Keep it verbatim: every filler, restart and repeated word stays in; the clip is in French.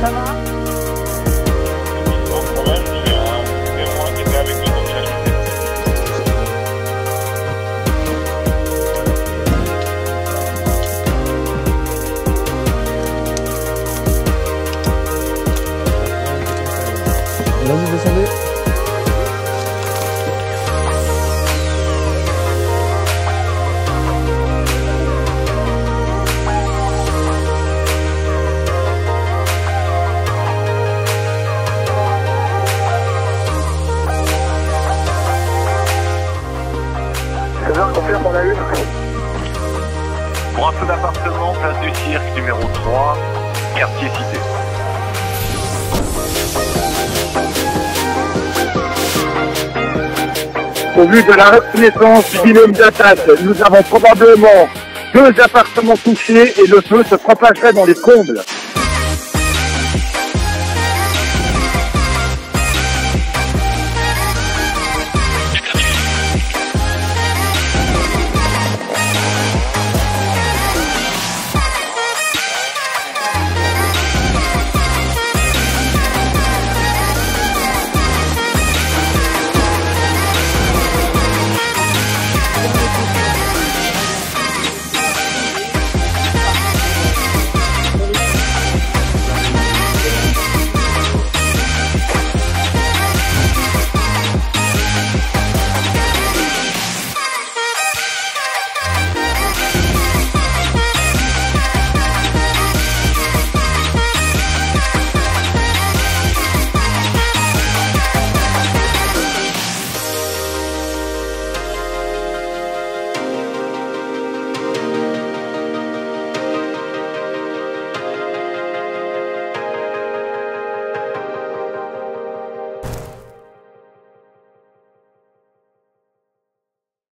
Ça va? Sans problème, j'ai un témoin qui était avec nous, donc j'ai ajouté. Là, vous descendez. C'est bien, confirme, on a eu. Pour un feu d'appartement, place du Cirque, numéro trois, quartier Cité. Au vu de la reconnaissance du binôme d'attaque, nous avons probablement deux appartements touchés et le feu se propagerait dans les combles.